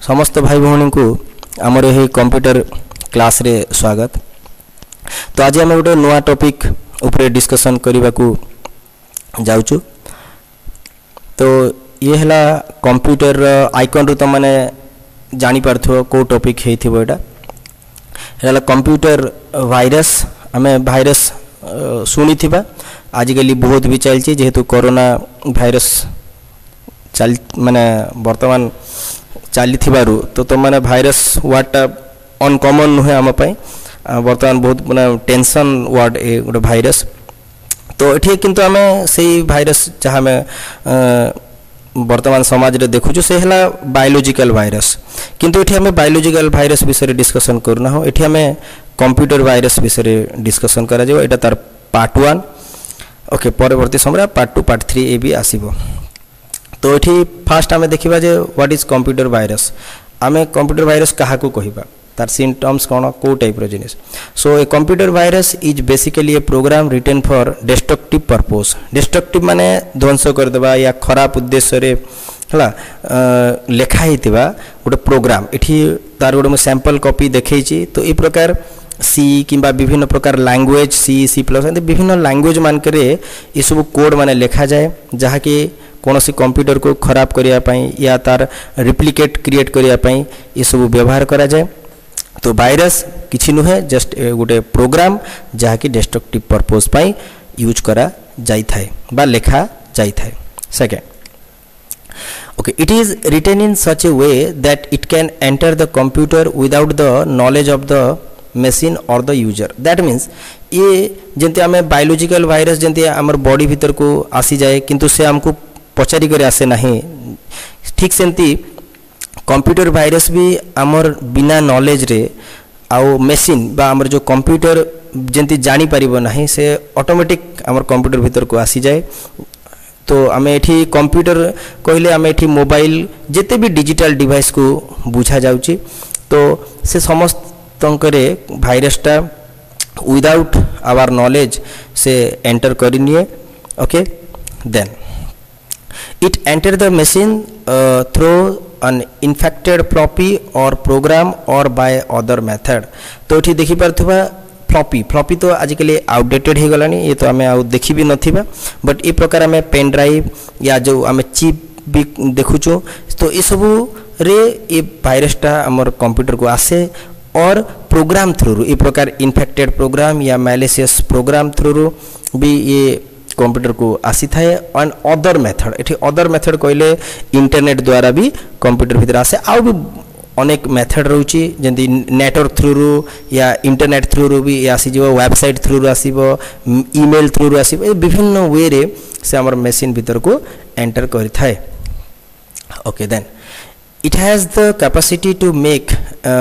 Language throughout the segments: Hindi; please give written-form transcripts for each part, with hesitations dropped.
समस्त भाई भौणी को आमर यही कंप्यूटर क्लास रे स्वागत। तो आज आम गोटे नुआ टॉपिक ऊपर डिस्कशन करने को जाऊँ। तो ये है कंप्यूटर आइकन रू तुमने जानी पार्थो को टॉपिक है कंप्यूटर वायरस। आम वायरस शुणी थी आजिकल बहुत भी चलती जेहेतु कोरोना वायरस चल माने वर्तमान चली तो तुमने भाइरस वर्डटा अनकमन नुहे आम वर्तमान बहुत माने टेंशन वर्ड ए गोटे भाइरस। तो ये किंतु आम से भाइरस जहाँ वर्तमान समाज रे देखुचु से है बायोलॉजिकल वायरस। किंतु ये आम बायोलॉजिकल वायरस विषय डिस्कसन करना हो, ये आम कंप्यूटर वायरस विषय डिस्कसन करा जाओ। एटा तार पार्ट 1 ओके, परवर्ती समय पार्ट 2 पार्ट 3 ए भी आसीबो। तो ये फास्ट आम देखा जे व्हाट इज कंप्यूटर वायरस। आम कंप्यूटर वायरस क्या कहवा तार सिम्पटम्स कौन को टाइप जिनिस। So a computer virus is basically a program written for destructive purpose. Destructive माने ध्वंस करदेवा या खराब उद्देश्य रे हला लेखाई गोटे प्रोग्राम। ये तार गोटे सैंपल कॉपी देखी। तो ये प्रकार सी किंबा विभिन्न प्रकार लैंग्वेज सी प्लस विभिन्न लैंग्वेज मानक ये सब कोड माने लिखा जाए जहाँ कि कौन सी कंप्यूटर को खराब करने या तार रिप्लिकेट क्रिएट करने ये सब व्यवहार करा जाए। तो वायरस किछि नुहे जस्ट गोटे प्रोग्राम जहाँ कि डिस्ट्रक्टिव पर्पस पाई यूज करा जाई थाए बा लेखा जाई थाए। Second okay, it is written in such a way that it can enter the computer without the knowledge of the machine or the user. That means ये जंती आम बायोलॉजिकल वायरस जंती आमर बॉडी भीतर को आसी जाए किंतु से हमको पचारि करे आसे नहीं, ठीक सेमती कंप्यूटर वायरस भी आमर बिना नॉलेज रे आउ मशीन बा आमर जो कंप्यूटर जंती जानी पारिबो नहीं से ऑटोमेटिक आमर कंप्यूटर भीतर को आसी जाए। तो आम एठी कंप्यूटर कहले आम एठी मोबाइल जेते भी डिजिटल डिवाइस को बुझा जाउची। तो से समस्त तंकरे भाइरसटा विदाउट आवर नॉलेज से एंटर करिनिए। Okay, then it enter the machine through an infected floppy or program or by other method. तो ये देखी पार्थुबा फ्लॉपी तो आजिकल आउटडेटेड हो गलानी, ये तो आम आउ देखी भी नथिबा। बट ये प्रकार आम पेन ड्राइव या जो आम चिप भी देखुचु तो ये सब रे ये वायरसटा आमर कंप्यूटर को आसे और प्रोग्राम थ्रू ये प्रकार इन्फेक्टेड प्रोग्राम या मैलिशियस प्रोग्राम थ्रू भी ये कंप्यूटर को आसी थाए। एंड अदर मेथड, ये अदर मेथड कहले इंटरनेट द्वारा भी कंप्यूटर भीतर आसे। आउ भी अनेक मेथड रोची जंती नेटवर्क थ्रू या इंटरनेट थ्रू भी आसीजो, वेबसाइट थ्रू आसीबो, ईमेल थ्रू आसीबो, ये विभिन्न वे रे से हमर मशीन भीतर को एंटर करि थाए। Okay, then it has the capacity to make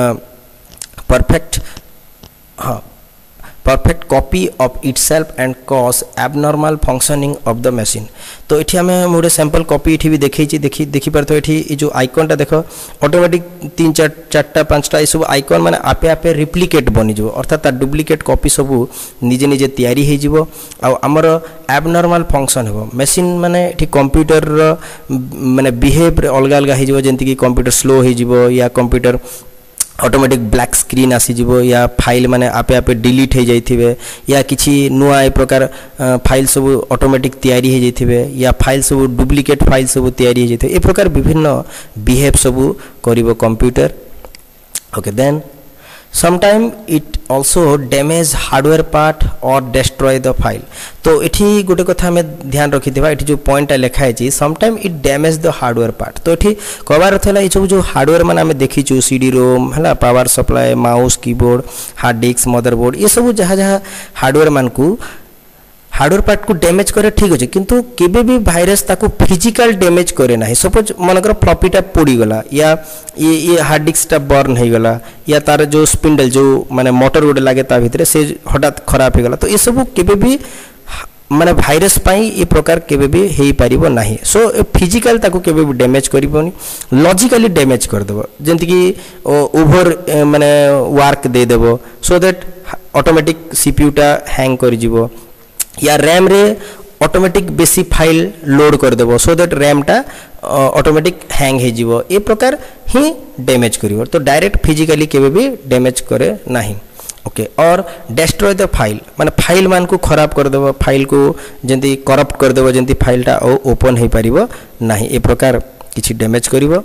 perfect copy of itself and cause abnormal functioning of the machine. तो ये आम गोटे सैंपल कॉपी ये भी देखी पार्थ। ये जो आइकनटा देख ऑटोमेटिक 3 4 5टा ये सब आइकन माने आपे आपे रिप्लिकेट बनीज, अर्थात डुप्लिकेट कॉपी सब निजे निजे तैयारी हो आमर एबनॉर्मल फंक्शन हो मशीन माने ठीक कंप्यूटर माने बिहेव अलग अलग हो जंती कि कंप्यूटर स्लो हो या कंप्यूटर ऑटोमेटिक ब्लैक स्क्रीन आसीजिवो या फाइल माने आपे आपे डिलीट हो जाइथिबे या किछि नुआ ए प्रकार फाइल सब ऑटोमेटिक तैयारी हो जाइथिबे या फाइल सब डुप्लिकेट फाइल सब तैयारी हो जाइथिबे। ए प्रकार विभिन्न बिहेव सब करिवो computer. Okay, then sometime it also damage hardware part or destroy the file. तो ये गोटे कथा आम ध्यान रखी ये जो पॉइंटा लिखाई sometime it damage the hardware part. तो ये कहबार था ये सब जो हार्डवेयर मैंने आम देखीचु सीडी रोम है, power supply, mouse, keyboard, hard disk, motherboard, ये सब जहाँ जहाँ हार्डवेयर मान को हार्डवेयर पार्ट को डैमेज करे ठीक अच्छे किंतु केबे भी भाइरस ताको फिजिकल डैमेज करे ना। सपोज मनकर फ्लॉपीटा पोड़ीगला या ये हार्ड डिस्कटा बर्न हो गला या तार जो स्पिंडल जो माने मोटर गोटे लगे ता भितर से हठात खराब हो गला। तो ये सब केबे भी माने भाइरस पाई ये प्रकार केबे भी हेई पारिबो नाही। सो फिजिकल ताको केबे भी डैमेज करिबोनी, लॉजिकली डैमेज कर देबो जेंति कि ओवर माने वर्क दे देबो सो दैट ऑटोमेटिक सीपीयूटा हैंग कर जिवो या रैम रे ऑटोमेटिक बेसी फाइल लोड कर देबो सो दैट रैम टा ऑटोमेटिक हैंग हे जीवो ए प्रकार ही डैमेज करिवो तो डायरेक्ट फिजिकली केबे भी डैमेज करे नाही okay or destroy the file माने फाइल मान को खराब कर देबो फाइल को जंती करप्ट कर देबो जंती फाइल टा ओपन हे परिबो नाही ए प्रकार किछि डैमेज करिवो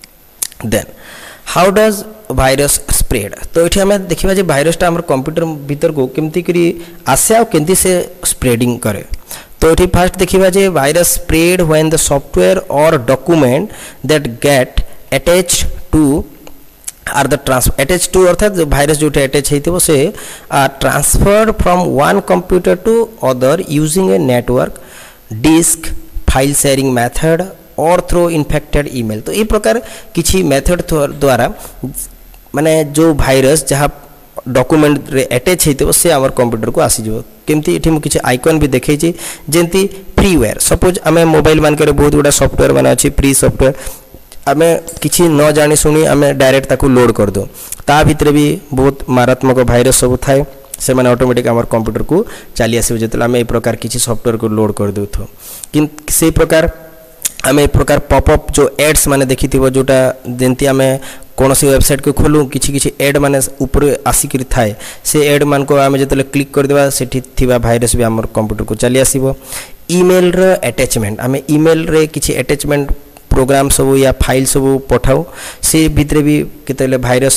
then how does virus spread तो ये आम देखा जे भाइरसटा आम कंप्यूटर भीतर को केमती करी आसे आ केमती से स्प्रेडिंग करे तो ये फास्ट देखा जे virus spread when the software or document that get attach to are the attach to अर्थात भाइरस जो अटैच होती से are transferred from one computer to other using a network disk file sharing method or through infected email तो ये प्रकार किसी मेथड द्वारा माने जो भाइरस जहाँ डॉक्यूमेंट रे अटैच होते से आम कंप्यूटर को आसीज केमती ये मुझे किसी आइकन भी देखी जमी फ्रीवेयर सपोज आम मोबाइल मानक बहुत गुड़ा सॉफ्टवेयर मान अच्छी फ्री सॉफ्टवेयर आम किसी न जानी शुणी आम डायरेक्ट ताकू लोड कर दो ता भितर भी बहुत मारात्मक भाइरस सब थाए से मैंने ऑटोमेटिक आम कंप्यूटर को चली आस जो आम ए प्रकार किसी सॉफ्टवेयर को लोड कर दो कि से प्रकार आम ए प्रकार पॉपअप जो एड्स माने देखी जोटा जमती आम कौन सी वेबसाइट को खोलू किसी एड माने ऊपर आसिक थाए से एड मान को आम जो क्लिक करदेवा से भाइरस भी आम कंप्यूटर को चली आसो ईमेल रो अटैचमेंट आम ईमेल रे किसी अटैचमेंट प्रोग्राम सब या फाइल सब पठाऊ से भितर भी केतले भाइरस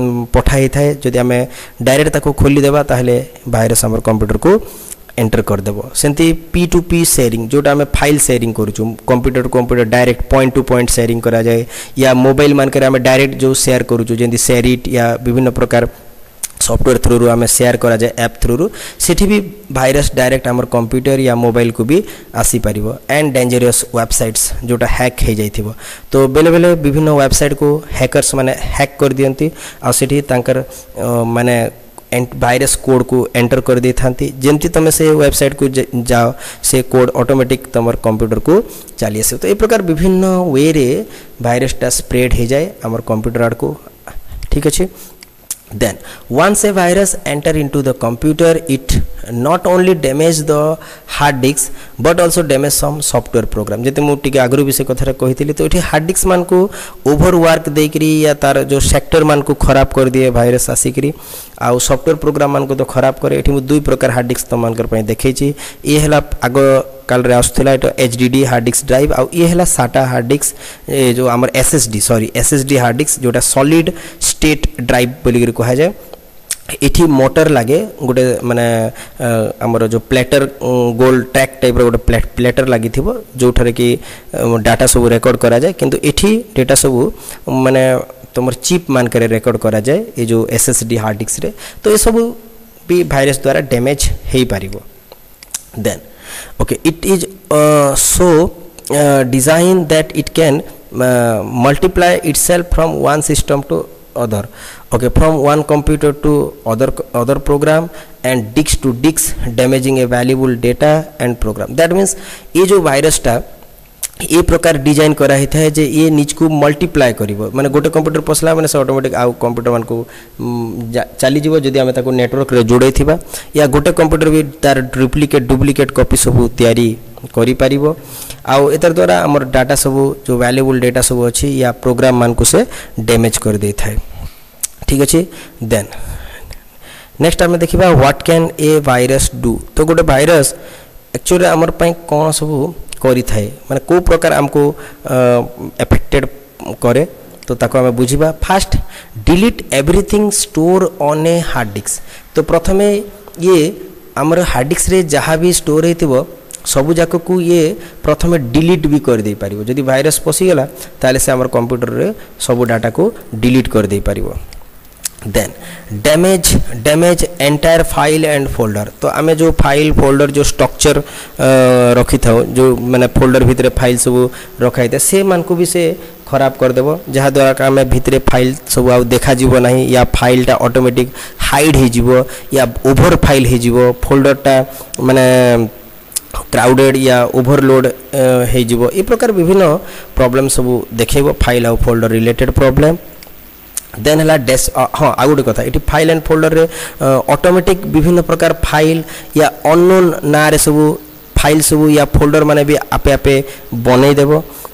पठाई थाए जदि आम डायरेक्ट ताको खोली देबा ताहले भाइरस आम कंप्यूटर को एंटर करदेव सेमती P2P शेयरिंग जोटा आम फाइल शेयरिंग करूँ computer to computer direct point to point sharing करा जाए या मोबाइल मानकर आम डायरेक्ट जो शेयर करूँ जमी शेयरिट या विभिन्न प्रकार सॉफ्टवेयर थ्रू आम शेयर करा जाए ऐप थ्रू सेठी भी भाइरस डायरेक्ट आम कंप्यूटर या मोबाइल को भी आसी पारिबो एंड डेंजरस वेबसाइट्स जोटा हैक हो जाइथिबो तो बेले बेले विभिन्न वेबसाइट को हैकर्स माने हैक कर दियंती आ सेठी तांकर माने भाइरस कोड को एंटर कर दी था जमती तुम से वेबसाइट को जाओ से कोड ऑटोमेटिक तुम कंप्यूटर को चली आस तो ये प्रकार विभिन्न वे रे भाइरसटा स्प्रेड हो जाए आम कंप्यूटर आड़ को ठीक अच्छे then once a virus enter into the computer it not only damage the hard disk but also damage some software program जते मु टिके आगरु विषय कथा कहितली तो एठी हार्ड डिस्क मान को ओवर वर्क देकरी या तार जो सेक्टर मान को खराब कर दिए भाइरस आसिकरी आ सॉफ्टवेयर प्रोग्राम मान को तो खराब करे एठी मु दुई प्रकार हार्ड डिस्क तम मानकर पय देखैछि ए हला आगो काल रे आस्थला एटा HDD हार्ड डिस्क ड्राइव आ ये हला SATA हार्ड डिस्क जो हमर SSD हार्ड डिस्क जोटा सॉलिड स्टेट ड्राइव बोली कहा जाए एठी मोटर लगे गोटे माने हमर जो प्लेटर गोल ट्रैक टाइप रो गोटे प्लेटर लगी थिबो जोठारे कि डाटा सब रेकॉर्ड करा जाए किंतु एठी डाटा सब माने तुमर चिप मान करे रेकॉर्ड करा जाए ये जो SSD हार्ड डिस्क रे तो ये सब भी भाइरस द्वारा डैमेज हे पारिबो then okay it is so designed that it can multiply itself from one system to other okay from one computer to other program and disk to disk damaging a valuable data and program that means ये जो virus टा ये प्रकार डिजाइन करा ही था जे ये निज को मल्टीप्लाई करिवो माने गोटे कंप्यूटर पसला माने से ऑटोमेटिक आ कंप्यूटर मान को चली जीवो जदी हम ताको नेटवर्क रे जोड़े थिबा या गोटे कंप्यूटर भी तार डुप्लिकेट कॉपी सब तैयारी करि पारिबो आ एतर द्वारा हमर डाटा सब जो वैल्यूएबल डाटा सब अछि या प्रोग्राम मान को से डैमेज कर दे थाए ठीक अछि देन नेक्स्ट हम देखिबा what can a virus do तो गोटे वायरस एक्चुअली हमर पय कोन सब करी थाए माने को प्रकार हमको एफेक्टेड करे तो ताको हमें बुझिबा first delete everything store on a hard disk तो प्रथमे ये हमर हार्ड डिस्क रे जहाँ भी स्टोर हेतिबो सबु जाक को ये प्रथमे डिलीट भी कर दे पारिबो जदि भाइरस पसिगला ताले से हमर कंप्यूटर रे सबु डाटा को डिलीट कर दे पारिबो then damage entire file and folder तो आमे जो फाइल फोल्डर जो स्ट्रक्चर रखी था जो माने फोल्डर भितरे फाइल सब रखाई था से मान को भी से खराब कर देबो जहाँ द्वारा आमे भितरे फाइल सब आ देखा जीवो नहीं या फाइलटा ऑटोमेटिक हाइड हे जीवो या ओवर फाइल हे जीवो फोल्डरटा माने क्राउडेड या ओवरलोड हे जीवो ए प्रकार विभिन्न प्रॉब्लम सब देखेबो फाइल आ फोल्डर रिलेटेड प्रॉब्लम देन हला डेस हाँ आ गोटे कथा ये फाइल एंड फोल्डर रे ऑटोमेटिक विभिन्न प्रकार फाइल या अननोन ना रे सब फाइल सब या फोल्डर माने भी आपे आपे बनै देबो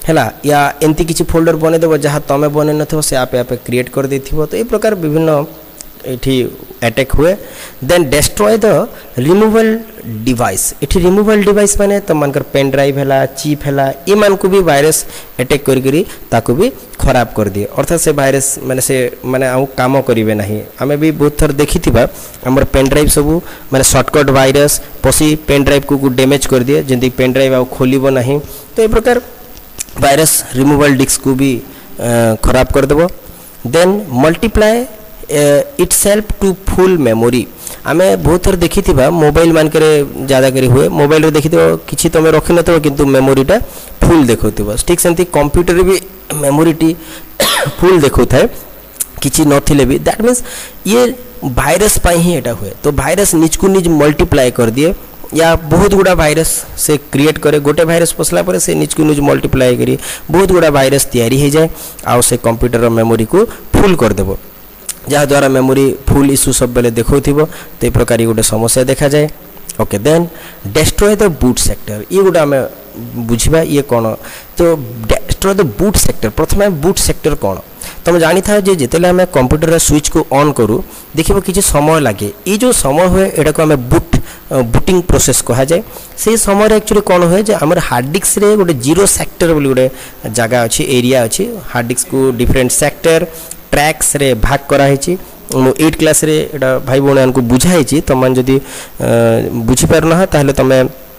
है या एमती किसी फोल्डर बनईदेव जहाँ तुम बन न से आपे आपे क्रिएट कर देथिबो। तो ये प्रकार विभिन्न ये अटैक हुए। Then destroy the removal device. ये रिमूवल डिवाइस माने तुम मानकर पेन ड्राइव है चिप है ये मान को भी वायरस अटैक करी ताकू भी खराब कर दिए। अर्थात से वायरस माने आउ काम करेंगे ना। आम भी बहुत थर देखी आमर पेन ड्राइव सब माने शॉर्टकट वायरस पशी पेन ड्राइव को डैमेज कर दिए जमी पेन ड्राइव आउ खोलिबो नहीं। तो ये प्रकार वायरस रिमूवल डिस्क को भी खराब कर देबो। Then multiply itself to full memory. आमे बहुत थर देखी मोबाइल मान करे ज्यादा करी हुए मोबाइल देखी किसी तुम रखी न किंतु मेमोरीटा फुल देखो। ठीक सेमती कंप्यूटर भी मेमोरीटी फुल देखो थाए किसी नथिले भी। दैट मीन्स ये वायरस पाई ही एटा हुए। तो वायरस निज को निज मल्टीप्लाई कर दिए या बहुत गुड़ा वायरस से क्रिएट करे। गोटे वायरस पसला पर से निज को निज मल्टीप्लाई करी बहुत गुड़ा वायरस तैयारी हो जाए आउ से कंप्यूटर मेमोरी को फुल कर देबो जहाँ द्वारा मेमोरी फुल इश्यू सब बेले देखो। तो ये प्रकार ये गोटे समस्या देखा जाए। Okay then destroy the boot sector. ये गोटे आम बुझा ये कौन। तो डेस्ट्रॉय द बूट सेक्टर प्रथम बूट सेक्टर कौन तुम जानी था जे जितेले आम कंप्यूटर स्विच को ऑन करूँ देखो किसी समय लगे। ये जो समय हुए यहाँ को आम बुटिंग प्रोसेस कहा जाए। से समय एक्चुअली कौन हुए जे आमर हार्ड डिस्क रे गोटे जीरो सेक्टर बोली गोटे जगह अच्छी एरिया अच्छी। हार्ड डिस्क को डिफरेंट सेक्टर ट्रैक्स रे भाग कराई। 8 क्लास रे एटा भाई भौणी को बुझाई। तुम मैंने जदि बुझीपारना ताहले तुम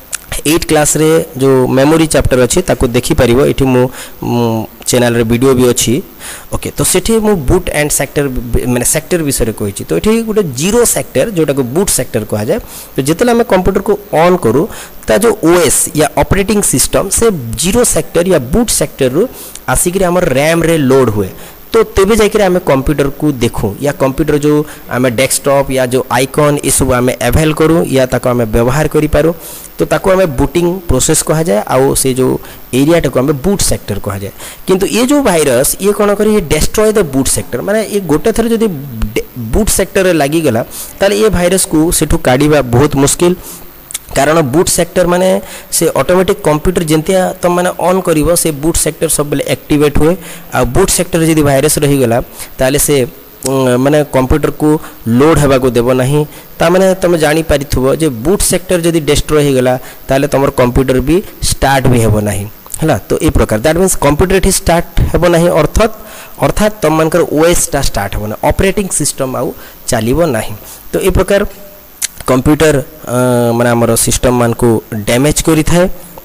8 क्लास रे जो मेमोरी चैप्टर अच्छी ताको देखी पारिबो। एठी मु चैनल रे वीडियो भी अच्छी। ओके तो सेठी मु बूट एंड सेक्टर माने सेक्टर विषय कही। तो ये गोटे जीरो सेक्टर जोटा को बूट सेक्टर कहा जाए। तो जिते आम कंप्यूटर को ऑन करूँ ता जो ओएस या ऑपरेटिंग सिस्टम से जीरो सेक्टर या बूट सेक्टर रु आसिक आमर रैम रे लोड हुए। तो तेबे जाकर आम कंप्यूटर को देखूँ या कंप्यूटर जो आम डेस्कटॉप या जो आइकन ये सब आम एवेल करूँ या ताको आम व्यवहार करि पारू। तो ताको आम बूटिंग प्रोसेस कहा जाए आउ से जो एरियाटा को आम बूट सेक्टर कहा जाए। किंतु ये जो वायरस ये कौन कर डेस्ट्रॉय द बूट सेक्टर माने ये गोटे थर जदि बूट सेक्टर लगिगला ताले ये वायरस को सेठू काढ़ा बहुत मुश्किल। कारण बूट सेक्टर माने से ऑटोमेटिक कंप्यूटर जंतिया तुम माने ऑन करिवो से बूट सेक्टर सब बेले एक्टिवेट हुए। आ बूट सेक्टर जदि वायरस रही गला ताले से माने कंप्यूटर को लोड हेबा को देबो नहीं। ता माने तुम जानी पारिथुबो जे बूट सेक्टर जदि डिस्ट्रॉय हो गला ताले तुमर कंप्यूटर भी स्टार्ट भी हेबो नहीं हैला। तो ए प्रकार दैट मीन्स कंप्यूटर एठी स्टार्ट हेबो नहीं अर्थात तुम मानकर ओएस टा स्टार्ट हेबो ना ऑपरेटिंग सिस्टम आउ चलिबो नहीं। तो ए प्रकार कंप्यूटर माने हमर सिस्टम मान को डैमेज करी थाए।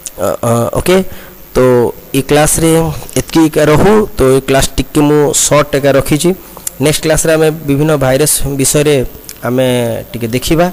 ओके तो ये क्लास रे एतकी का रहू। तो ये क्लास टिके मु शॉर्ट टेका रखी छी। नेक्स्ट क्लास रे हमें विभिन्न वायरस विषय रे हमें टिके देखिबा।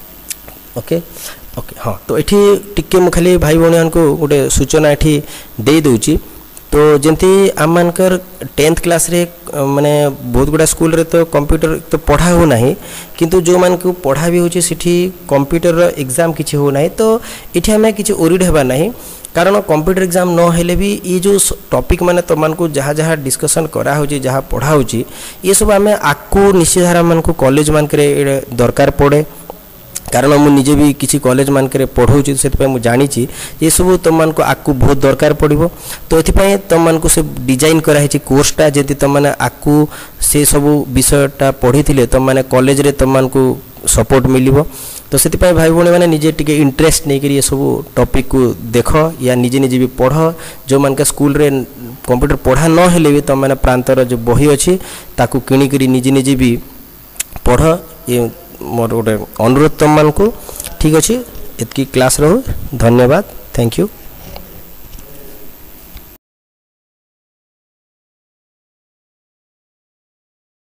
ओके ओके हाँ तो एठी टिके मु खाली भाई भौणी को गोटे सूचना एठी दे दोची। तो जमती आम मानकर 10th क्लास रे माने बहुत गुड़ा स्कूल रे तो कंप्यूटर तो पढ़ा हो नहीं किंतु जो मान को पढ़ा भी होची सिठी कंप्यूटर एग्जाम किछि हो नहीं। तो इठी हमें किछि ओरिड हेबा नहीं कारण कंप्यूटर एग्जाम न हेले भी ये जो टॉपिक माने तो मान को जहाँ जहाँ डिस्कशन करा होची जहाँ पढ़ा होची ये सब आमे आकु निश्चित मान को कॉलेज मान करे दरकार पड़े। कारण मु निजे भी किसी कॉलेज मान करे पढ़ाऊँ से मुझे जानी ये सब तुम मान को आकु बहुत दरकार पड़ो। तो ये तुम मान को से डिजाइन कराई कोर्सटा जदि तुम मैंने आकु से सब विषयटा पढ़ी थे तुम मैंने कॉलेज रे तुम मान को सपोर्ट मिलिबो। तो से भाई भौणी मैंने निजे टिके इंटरेस्ट नहीं करी ये सब टॉपिक को देख या निजे निजे भी पढ़। जो मान के स्कूल रे कंप्यूटर पढ़ा न हेले भी तुम मैंने प्रांतर जो बही अच्छी ताकू किणिकी निजे निजे भी पढ़। ये मोर गोटे अनुरोध तुम मान को। ठीक अच्छे इतकी क्लास रहू। धन्यवाद। Thank you.